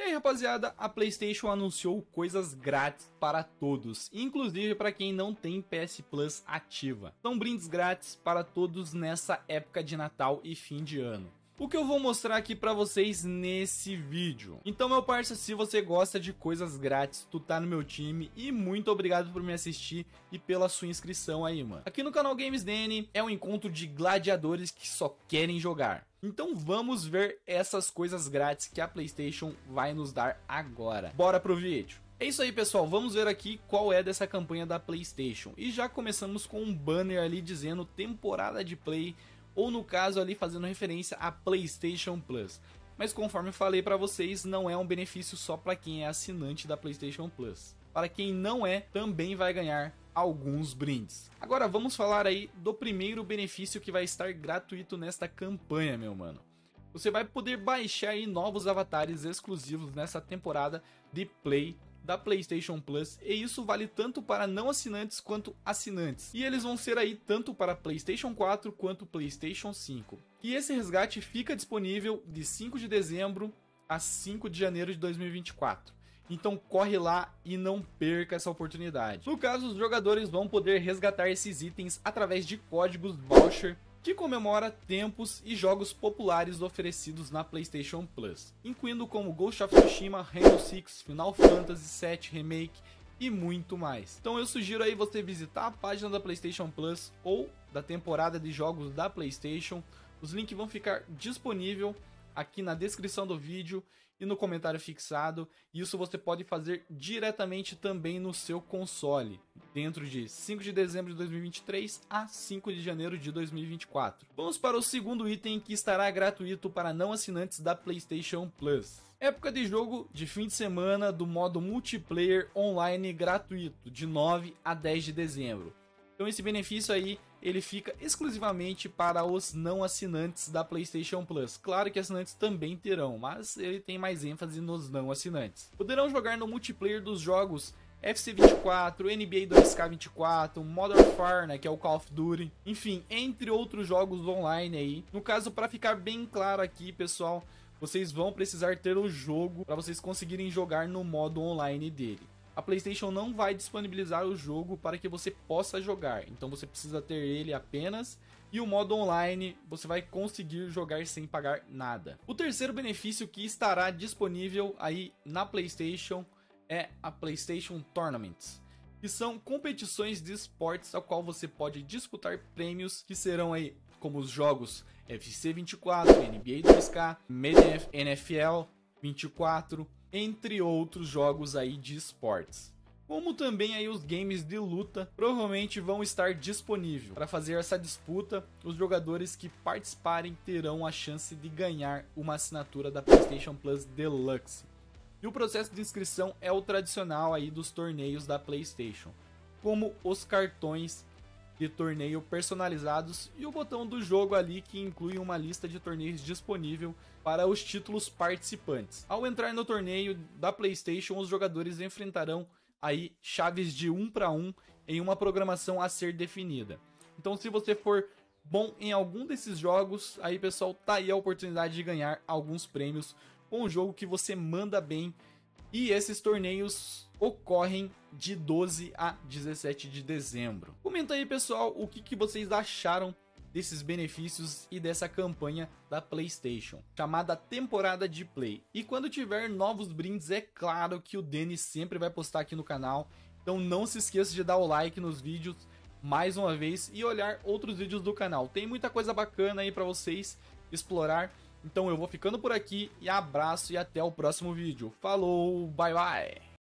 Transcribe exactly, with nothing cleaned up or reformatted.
E aí, rapaziada, a PlayStation anunciou coisas grátis para todos, inclusive para quem não tem P S Plus ativa. São brindes grátis para todos nessa época de Natal e fim de ano. O que eu vou mostrar aqui pra vocês nesse vídeo. Então, meu parça, se você gosta de coisas grátis, tu tá no meu time e muito obrigado por me assistir e pela sua inscrição aí, mano. Aqui no canal Games D N é um encontro de gladiadores que só querem jogar. Então vamos ver essas coisas grátis que a PlayStation vai nos dar agora. Bora pro vídeo. É isso aí, pessoal, vamos ver aqui qual é dessa campanha da PlayStation. E já começamos com um banner ali dizendo temporada de Play, ou no caso ali fazendo referência a PlayStation Plus. Mas conforme falei para vocês, não é um benefício só para quem é assinante da PlayStation Plus. Para quem não é, também vai ganhar alguns brindes. Agora vamos falar aí do primeiro benefício que vai estar gratuito nesta campanha, meu mano. Você vai poder baixar aí novos avatares exclusivos nessa temporada de Play da PlayStation Plus, e isso vale tanto para não assinantes quanto assinantes. E eles vão ser aí tanto para PlayStation quatro quanto PlayStation cinco. E esse resgate fica disponível de cinco de dezembro a cinco de janeiro de dois mil e vinte e quatro. Então corre lá e não perca essa oportunidade. No caso, os jogadores vão poder resgatar esses itens através de códigos voucher que comemora tempos e jogos populares oferecidos na PlayStation Plus, incluindo como Ghost of Tsushima, Rainbow Six, Final Fantasy sete Remake e muito mais. Então eu sugiro aí você visitar a página da PlayStation Plus ou da temporada de jogos da PlayStation. Os links vão ficar disponíveis aqui na descrição do vídeo e no comentário fixado. Isso você pode fazer diretamente também no seu console, dentro de cinco de dezembro de dois mil e vinte e três a cinco de janeiro de dois mil e vinte e quatro. Vamos para o segundo item que estará gratuito para não assinantes da PlayStation Plus. Época de jogo de fim de semana do modo multiplayer online gratuito, de nove a dez de dezembro. Então esse benefício aí, ele fica exclusivamente para os não assinantes da PlayStation Plus. Claro que assinantes também terão, mas ele tem mais ênfase nos não assinantes. Poderão jogar no multiplayer dos jogos F C vinte e quatro, N B A dois K vinte e quatro, Modern Warfare, né, que é o Call of Duty, enfim, entre outros jogos online aí. No caso, para ficar bem claro aqui, pessoal, vocês vão precisar ter o jogo para vocês conseguirem jogar no modo online dele. A PlayStation não vai disponibilizar o jogo para que você possa jogar, então você precisa ter ele apenas, e o modo online você vai conseguir jogar sem pagar nada. O terceiro benefício que estará disponível aí na PlayStation é a PlayStation Tournaments, que são competições de esportes ao qual você pode disputar prêmios que serão aí como os jogos F C vinte e quatro, N B A dois K, N F L vinte e quatro, entre outros jogos aí de esportes. Como também aí os games de luta provavelmente vão estar disponíveis. Para fazer essa disputa, os jogadores que participarem terão a chance de ganhar uma assinatura da PlayStation Plus Deluxe. E o processo de inscrição é o tradicional aí dos torneios da PlayStation, como os cartões de torneio personalizados e o botão do jogo ali que inclui uma lista de torneios disponível para os títulos participantes. Ao entrar no torneio da PlayStation, os jogadores enfrentarão aí chaves de um para um em uma programação a ser definida. Então, se você for bom em algum desses jogos, aí pessoal, tá aí a oportunidade de ganhar alguns prêmios com um jogo que você manda bem. E esses torneios ocorrem de doze a dezessete de dezembro. Comenta aí, pessoal, o que, que vocês acharam desses benefícios e dessa campanha da PlayStation, chamada Temporada de Play. E quando tiver novos brindes, é claro que o Denis sempre vai postar aqui no canal. Então não se esqueça de dar o like nos vídeos mais uma vez e olhar outros vídeos do canal. Tem muita coisa bacana aí para vocês explorar. Então eu vou ficando por aqui e abraço e até o próximo vídeo. Falou, bye bye!